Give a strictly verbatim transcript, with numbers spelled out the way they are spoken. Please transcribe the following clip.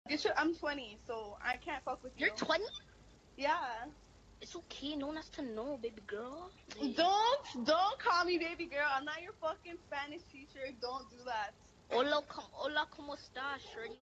You should. I'm twenty, so I can't fuck with you. You're twenty? Yeah. It's okay. No one has to know, baby girl. Don't don't call me baby girl. I'm not your fucking Spanish teacher. Don't do that. Hola, com hola, ¿cómo estás, shorty?